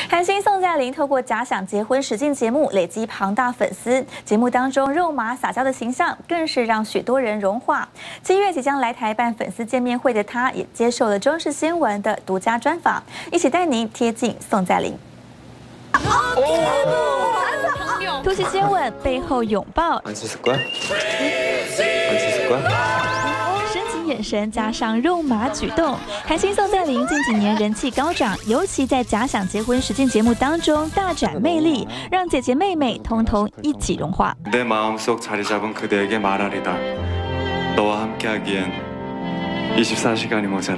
韩星宋佳龄透过假想结婚实境节目累积庞大粉丝，节目当中肉麻撒娇的形象更是让许多人融化。7月即将来台办粉丝见面会的她，也接受了中视新闻的独家专访，一起带您贴近宋佳龄。突袭接吻，背后拥抱。深情眼神加上肉麻举动，韩星宋佳龄近几年人气高涨，尤其在假想结婚实境节目当中大展魅力，让姐姐妹妹通通一起融化。 내 마음속 자리 잡은 그대에게 말하리다. 너와 함께하기엔 24시간이 모자라.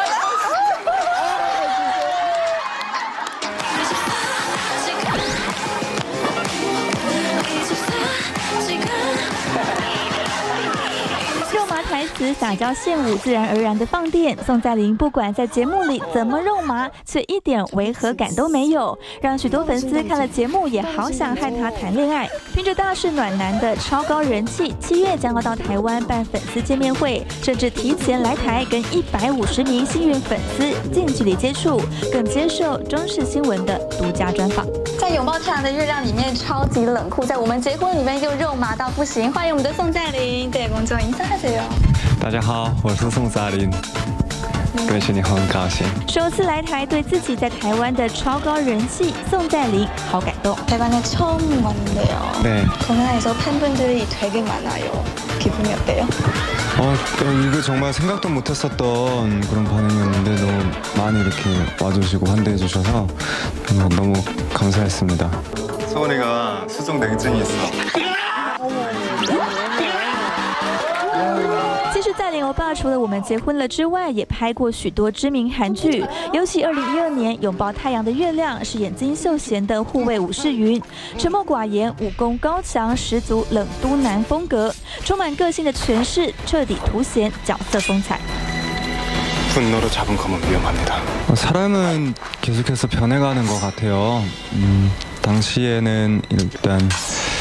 台词撒娇献舞，自然而然的放电。宋佳龄不管在节目里怎么肉麻，却一点违和感都没有，让许多粉丝看了节目也好想和她谈恋爱。凭着大势暖男的超高人气，7月将要到台湾办粉丝见面会，甚至提前来台跟150名幸运粉丝近距离接触，更接受中视新闻的独家专访。在拥抱太阳的月亮里面超级冷酷，在我们结婚里面又肉麻到不行。欢迎我们的宋佳龄，对，먼저 인사하세요。 大家好，我是宋佳龄，认识你很高兴。 首次来台，对自己在台湾的超高人气，宋佳龄好感动。 台湾에 처음 왔는데요. 네. 동해에서 팬분들이 되게 많아요. 기분이 어때요? 이거 정말 생각도 못했었던 그런 반응이었는데 너무 많이 이렇게 와주시고 환대해 주셔서 너무 감사했습니다. 소은이가 수족 냉증이 있어. 其实佳龄欧巴除了我们结婚了之外，也拍过许多知名韩剧，尤其2012年拥抱太阳的月亮饰演金秀贤的护卫武士云，沉默寡言，武功高强，十足冷都男风格，充满个性的诠释，彻底凸显角色风采。 분노로 잡은 검은 위험합니다. 사람은 계속해서 변해가는 것 같아요. 당시에는 일단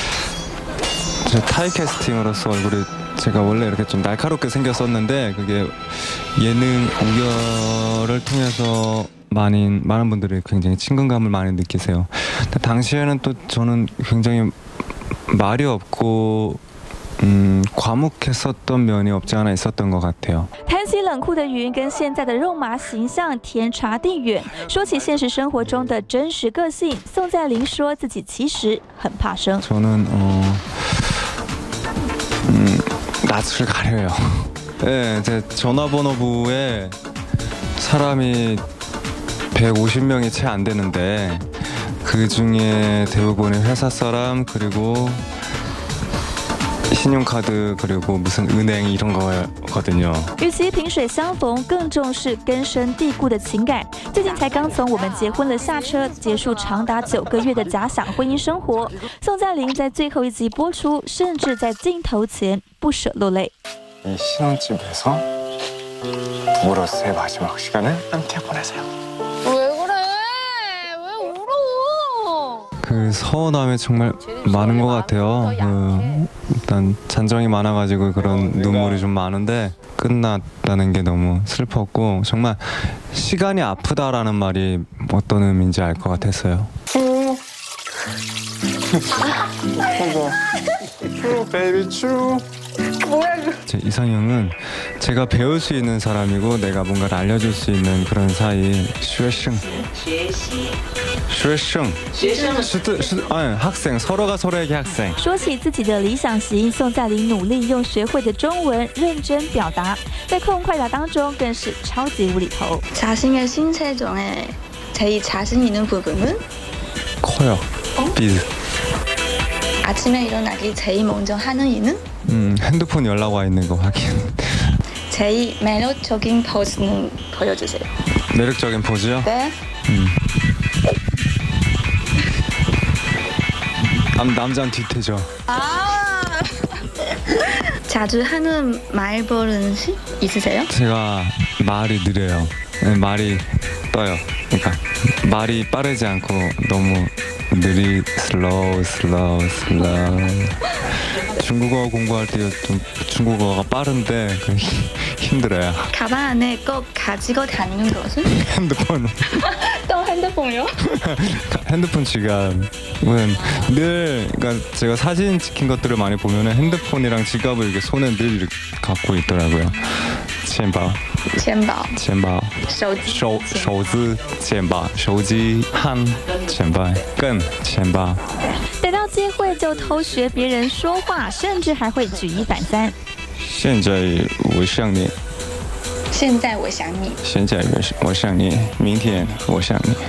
타이 캐스팅으로서 얼굴이 제가 원래 이렇게 좀 날카롭게 생겼었는데 그게 예능 우열을 통해서 많은 분들이 굉장히 친근감을 많이 느끼세요. 근데 당시에는 또 저는 굉장히 말이 없고 과묵했었던 면이 없지 않아 있었던 것 같아요. 谈起冷酷的云跟现在的肉麻形象天差地远。说起现实生活中的真实个性，宋佳龄说自己其实很怕生。 저는 낯을 가려요. 네, 제 전화번호부에 사람이 150명이 채 안 되는데 그 중에 대부분이 회사 사람 그리고 신용카드 그리고 무슨 은행 이런 거거든요. 与其萍水相逢，更重视根深蒂固的情感。最近才刚从我们结婚了下车，结束长达9个月的假想婚姻生活。宋佳龄在最后一集播出，甚至在镜头前不舍落泪。 이 신혼집에서 우로스의 마지막 시간을 함께 보내세요. 왜 그래? 왜 울어? 그 서운함이 정말 많은 것 같아요. 일단 잔정이 많아가지고 그런 눈물이 좀 많은데 끝났다는 게 너무 슬펐고 정말 시간이 아프다라는 말이 어떤 의미인지 알 것 같았어요. 베이비 추. 제 이상형은 제가 배울 수 있는 사람이고 내가 뭔가를 알려줄 수 있는 그런 사이. 쉐싱. 학생 서로가 서로에게 학생. 说起自己的理想型，宋佳龄努力用学会的中文认真表达，在空快答当中更是超級无厘头。 자신의 신체 중에 제일 자신 있는 부분은? 커요. 비즈. 아침에 일어나기 제일 먼저 하는 일은? 핸드폰 연락 와 있는 거 확인. 제일 매력적인 포즈는 보여주세요. 매력적인 포즈요? 네. 남자는 뒤태죠. 아. 자주 하는 말버릇이 있으세요? 제가 말이 느려요. 말이 떠요. 그러니까 말이 빠르지 않고 너무 슬로우. 중국어 공부할 때 좀 중국어가 빠른데 힘들어요. 가방 안에 꼭 가지고 다니는 것은? 핸드폰. 또 핸드폰요? 핸드폰 지갑은 늘 그러니까 제가 사진 찍힌 것들을 많이 보면은 핸드폰이랑 지갑을 이렇게 손에 늘 이렇게 갖고 있더라고요. 钱包手机钱包手机和钱包跟钱包逮到机会就偷学别人说话，甚至还会举一反三。 现在我想你， 现在我想你， 现在我想你，明天我想你。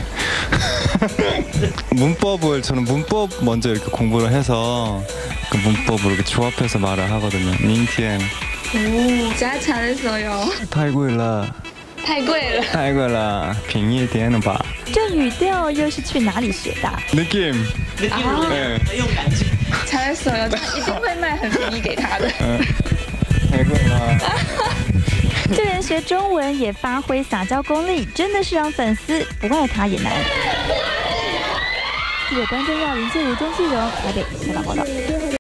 문법을 저는 문법 먼저 이렇게 공부를 해서 그 문법으로 이렇게 조합해서 말을 하거든요. 明天 오, 제가 잘했어요. 太贵了， 太贵了， 太贵了，便宜一点了吧？ 这语调又是去哪里学的？ 느낌. 네. 잘했어요. 저一定会卖很便宜给他的。 太贵了。 这人学中文也发挥撒娇功力，真的是让粉丝不爱他也难。记者关正耀、林介如、钟继荣台北采访报道。